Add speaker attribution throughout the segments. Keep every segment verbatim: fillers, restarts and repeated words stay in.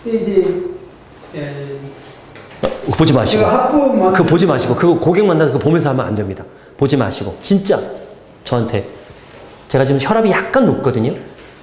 Speaker 1: 이제 예,
Speaker 2: 어, 보지 마시고.
Speaker 1: 학부만
Speaker 2: 그거 보지 마시고. 그거 고객 만나서 그거 보면서 하면 안 됩니다. 보지 마시고. 진짜 저한테. 제가 지금 혈압이 약간 높거든요.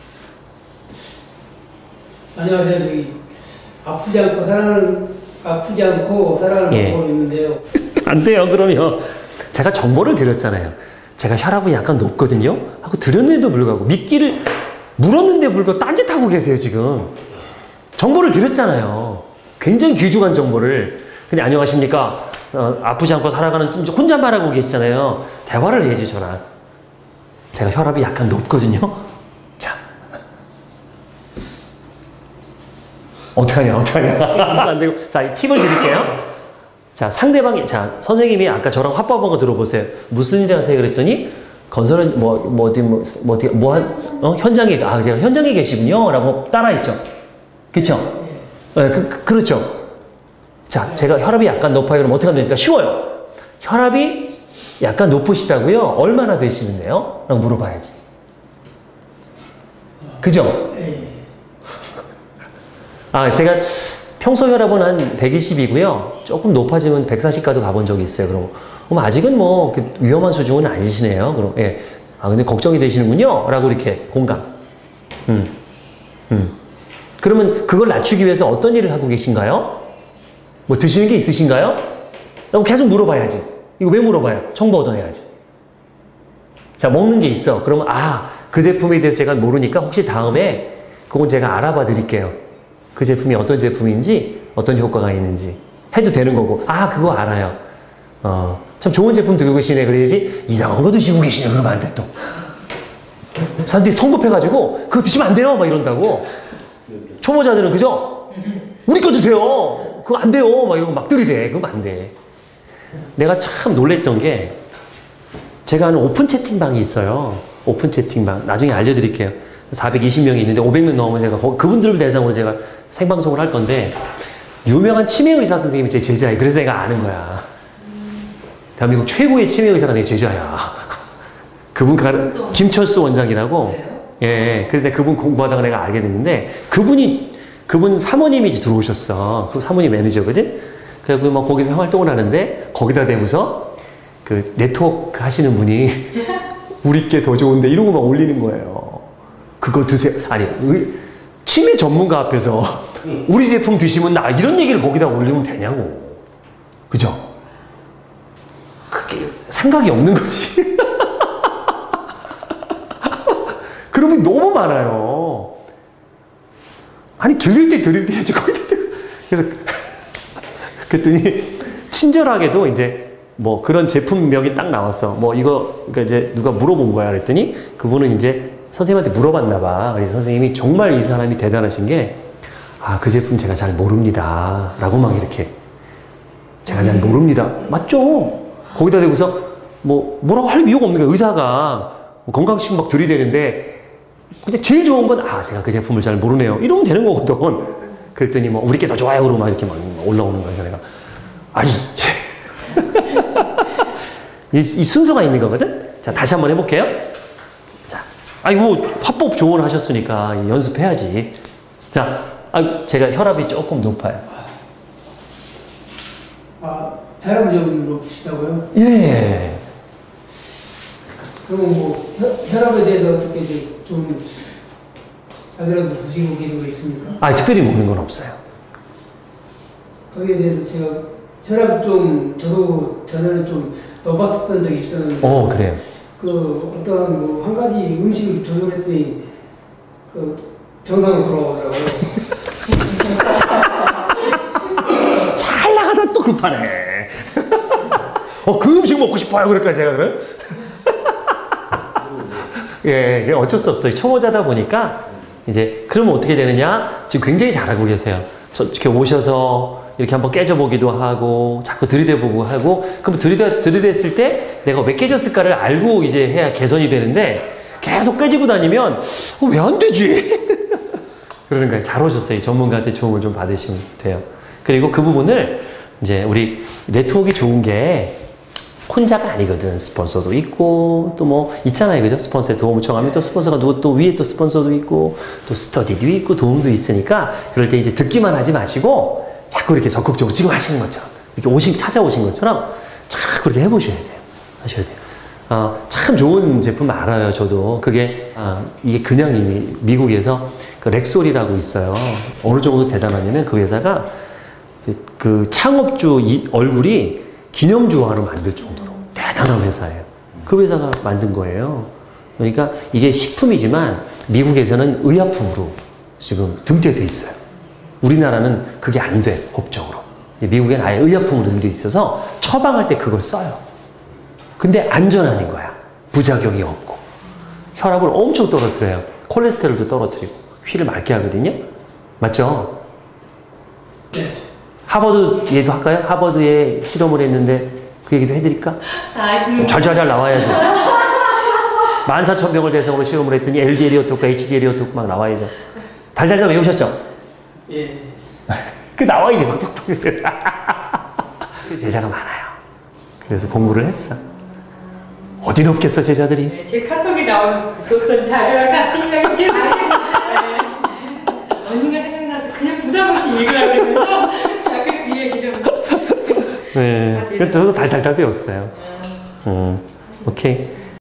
Speaker 1: 안녕하세요. 저기 아프지 않고 살아가는 아프지 않고 살아가는
Speaker 2: 예.
Speaker 1: 방법이 있는데요.
Speaker 2: 안 돼요. 그러면 제가 정보를 드렸잖아요. 제가 혈압이 약간 높거든요. 하고 드렸는데도 불구하고 미끼를 물었는데 불구하고 딴짓하고 계세요 지금. 정보를 드렸잖아요. 굉장히 귀중한 정보를. 근데 안녕하십니까. 어, 아프지 않고 살아가는 좀 혼잣말하고 계시잖아요. 대화를 해야지 저랑. 제가 혈압이 약간 높거든요. 자, 어떡하냐 어떡하냐. 안 되고. 자, 이 팁을 드릴게요. 자, 상대방이, 자, 선생님이 아까 저랑 화법한 거 들어보세요. 무슨 일 하세요? 그랬더니, 건설은 뭐, 뭐, 어디, 뭐, 뭐, 어디, 뭐, 한, 어? 현장에, 아, 제가 현장에 계시군요. 라고 따라했죠. 그쵸? 네, 그, 그, 그렇죠. 자, 제가 혈압이 약간 높아요. 그럼 어떻게 하면 됩니까? 쉬워요. 혈압이 약간 높으시다고요? 얼마나 되시는데요? 라고 물어봐야지. 그죠? 아, 제가 평소 혈압은 한 백이십이고요. 조금 높아지면 백사십까지 가본 적이 있어요. 그럼, 그럼 아직은 뭐 위험한 수준은 아니시네요. 그럼, 예. 아, 근데 걱정이 되시는군요. 라고 이렇게 공감. 음. 음. 그러면 그걸 낮추기 위해서 어떤 일을 하고 계신가요? 뭐 드시는 게 있으신가요? 라고 계속 물어봐야지. 이거 왜 물어봐요? 정보 얻어내야지. 자, 먹는 게 있어. 그러면, 아, 그 제품에 대해서 제가 모르니까 혹시 다음에 그건 제가 알아봐 드릴게요. 그 제품이 어떤 제품인지, 어떤 효과가 있는지 해도 되는 거고, 아, 그거 알아요. 어, 참 좋은 제품 들고 계시네. 그래야지, 이상한 거 드시고 계시네. 그러면 안 돼, 또. 사람들이 성급해가지고, 그거 드시면 안 돼요. 막 이런다고. 초보자들은, 그죠? 우리 거 드세요. 그거 안 돼요. 막 이러고 막 들이대. 그거 안 돼. 내가 참 놀랬던 게, 제가 하는 오픈 채팅방이 있어요. 오픈 채팅방. 나중에 알려드릴게요. 사백이십 명이 있는데 오백 명 넘으면 제가 그분들을 대상으로 제가 생방송을 할 건데, 유명한 치매 의사 선생님이 제 제자예요. 그래서 내가 아는 거야. 대한민국 최고의 치매 의사가 내 제자야. 그분 가르, 김철수 원장이라고. 예, 그래서 그분 공부하다가 내가 알게 됐는데, 그분이, 그분 사모님이 들어오셨어. 그 사모님 매니저거든? 그래서 뭐 거기서 활동을 하는데, 거기다 대고서 그 네트워크 하시는 분이 우리께 더 좋은데 이러고 막 올리는 거예요. 그거 드세요. 아니, 의, 치매 전문가 앞에서 우리 제품 드시면 나 이런 얘기를 거기다 올리면 되냐고. 그죠? 그게 생각이 없는 거지. 그런 분이 너무 많아요. 아니, 들릴 때 들릴 때 해야지. 그래서 그랬더니 친절하게도 이제 뭐 그런 제품명이 딱 나왔어. 뭐 이거, 그러니까 이제 누가 물어본 거야. 그랬더니 그분은 이제 선생님한테 물어봤나 봐. 그래서 선생님이 정말 이 사람이 대단하신 게, 아, 그 제품 제가 잘 모릅니다. 라고 막 이렇게. 제가 잘 모릅니다. 맞죠? 거기다 대고서 뭐, 뭐라고 할 이유가 없는 거야. 의사가 뭐 건강식 막 들이대는데, 그냥 제일 좋은 건, 아, 제가 그 제품을 잘 모르네요. 이러면 되는 거거든. 그랬더니 뭐, 우리께 더 좋아요. 그러고 막 이렇게 막 올라오는 거야. 내가. 아니, 이, 이 순서가 있는 거거든? 자, 다시 한번 해볼게요. 자, 아니, 뭐, 화법 조언을 하셨으니까 연습해야지. 자, 아, 제가 혈압이 조금 높아요.
Speaker 1: 아, 혈압이 좀 높으시다고요?
Speaker 2: 예.
Speaker 1: 그러면 뭐 혈, 혈압에 대해서 어떻게 이제 좀 자기라도 드시고 계신 거 있습니까?
Speaker 2: 아, 특별히 먹는 건 없어요.
Speaker 1: 거기에 대해서 제가 혈압이 좀 저도 전에는 좀 높았었던 적이 있었는데.
Speaker 2: 어, 그래요.
Speaker 1: 그 어떤 뭐 한 가지 음식을 조절했더니 그 정상으로 돌아오더라고요.
Speaker 2: 잘 나가다 또 급하네. 어, 그 음식 먹고 싶어요. 그럴까 제가 그래? 예, 어쩔 수 없어요. 초보자다 보니까 이제 그러면 어떻게 되느냐? 지금 굉장히 잘하고 계세요. 저 이렇게 오셔서 이렇게 한번 깨져보기도 하고 자꾸 들이대보고 하고, 그럼 들이대 들이댔을 때 내가 왜 깨졌을까를 알고 이제 해야 개선이 되는데, 계속 깨지고 다니면 어, 왜 안 되지? 그러는 거예요. 잘 오셨어요. 전문가한테 조언을 좀 받으시면 돼요. 그리고 그 부분을 이제 우리 네트워크가 좋은 게, 혼자가 아니거든. 스폰서도 있고 또 뭐 있잖아요, 그죠? 스폰서에 도움을 청하면 또 스폰서가 누구 또 위에 또 스폰서도 있고 또 스터디도 있고 도움도 있으니까 그럴 때 이제 듣기만 하지 마시고 자꾸 이렇게 적극적으로 지금 하시는 것처럼 이렇게 오신 찾아오신 것처럼 자꾸 그렇게 해보셔야 돼요. 하셔야 돼요. 어, 참 좋은 제품 알아요, 저도. 그게 아, 이게 그냥 이미 미국에서 그 렉솔이라고 있어요. 어느 정도 대단하냐면 그 회사가 그, 그 창업주 이 얼굴이 기념주화로 만들 정도로 대단한 회사예요. 그 회사가 만든 거예요. 그러니까 이게 식품이지만 미국에서는 의약품으로 지금 등재돼 있어요. 우리나라는 그게 안 돼, 법적으로. 미국엔 아예 의약품으로 등재돼 있어서 처방할 때 그걸 써요. 근데 안전한 거야. 부작용이 없고. 혈압을 엄청 떨어뜨려요. 콜레스테롤도 떨어뜨리고. 피를 맑게 하거든요. 맞죠?
Speaker 1: 네.
Speaker 2: 하버드 얘도 할까요? 하버드에 실험을 했는데 그 얘기도 해드릴까?
Speaker 3: 아, 그
Speaker 2: 잘잘잘 나와야죠. 만 사천 명을 대상으로 실험을 했더니 엘디엘이 어떻고 에이치디엘이 어떻고 막 나와야죠. 달달달 외우셨죠?
Speaker 1: 예.
Speaker 2: 그 나와야지. 제자가 많아요. 그래서 공부를 했어. 어디 없겠어, 제자들이.
Speaker 3: 네, 제 카톡에 나온 그런 자료랑 같은 이야기 계속 언니가 생각나서 그냥 부담 없이 얘기하려고 그러면서 약간 그 얘기 좀
Speaker 2: 네. 그래도 달달달 배웠어요. 음, 오케이.